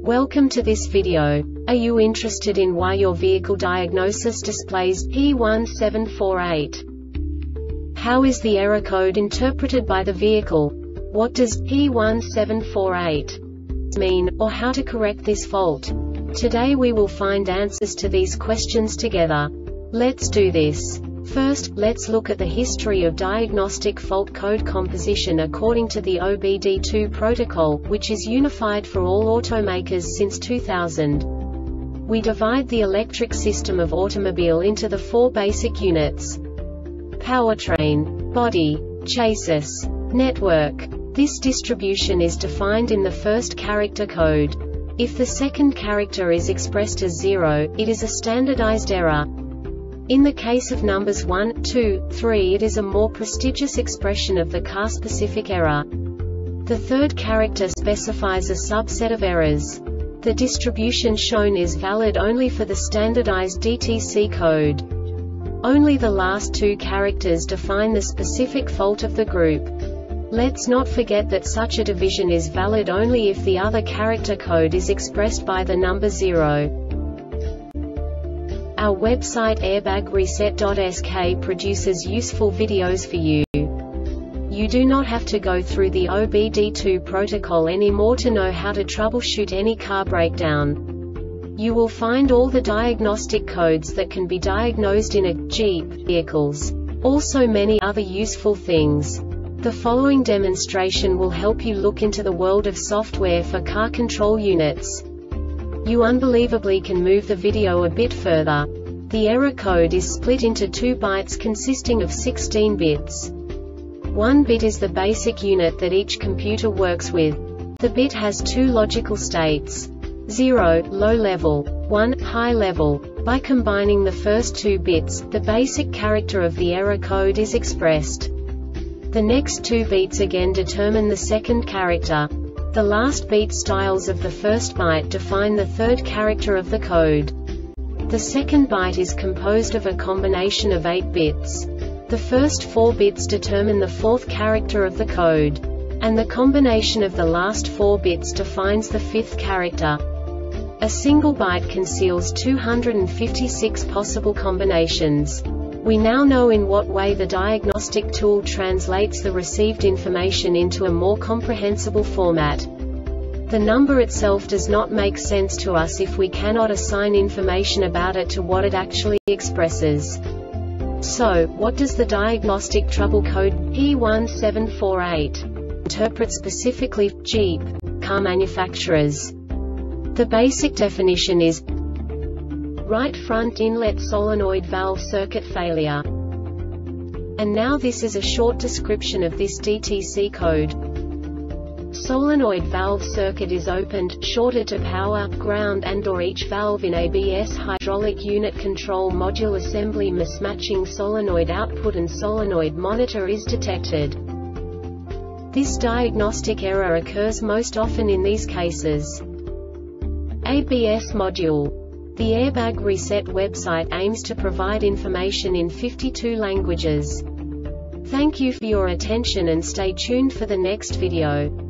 Welcome to this video. Are you interested in why your vehicle diagnosis displays P1748? How is the error code interpreted by the vehicle? What does P1748 mean, or how to correct this fault? Today we will find answers to these questions together. Let's do this. First, let's look at the history of diagnostic fault code composition according to the OBD2 protocol, which is unified for all automakers since 2000. We divide the electric system of automobile into the four basic units: powertrain, body, chassis, network. This distribution is defined in the first character code. If the second character is expressed as 0, it is a standardized error. In the case of numbers 1, 2, 3, it is a more prestigious expression of the car-specific error. The third character specifies a subset of errors. The distribution shown is valid only for the standardized DTC code. Only the last two characters define the specific fault of the group. Let's not forget that such a division is valid only if the other character code is expressed by the number 0. Our website airbagreset.sk produces useful videos for you. You do not have to go through the OBD2 protocol anymore to know how to troubleshoot any car breakdown. You will find all the diagnostic codes that can be diagnosed in a Jeep vehicles. Also many other useful things. The following demonstration will help you look into the world of software for car control units. You unbelievably can move the video a bit further. The error code is split into 2 bytes consisting of 16 bits. 1 bit is the basic unit that each computer works with. The bit has 2 logical states: 0, low level, 1, high level. By combining the first 2 bits, the basic character of the error code is expressed. The next 2 beats again determine the second character. The last beat styles of the first byte define the third character of the code. The second byte is composed of a combination of 8 bits. The first 4 bits determine the fourth character of the code. And the combination of the last 4 bits defines the fifth character. A single byte conceals 256 possible combinations. We now know in what way the diagnostic tool translates the received information into a more comprehensible format. The number itself does not make sense to us if we cannot assign information about it to what it actually expresses. So, what does the diagnostic trouble code P1748 interpret specifically for Jeep car manufacturers? The basic definition is right front inlet solenoid valve circuit failure. And now this is a short description of this DTC code. Solenoid valve circuit is opened, shorted to power, ground and/or each valve in ABS hydraulic unit control module assembly mismatching solenoid output and solenoid monitor is detected. This diagnostic error occurs most often in these cases: ABS module. The Airbag Reset website aims to provide information in 52 languages. Thank you for your attention and stay tuned for the next video.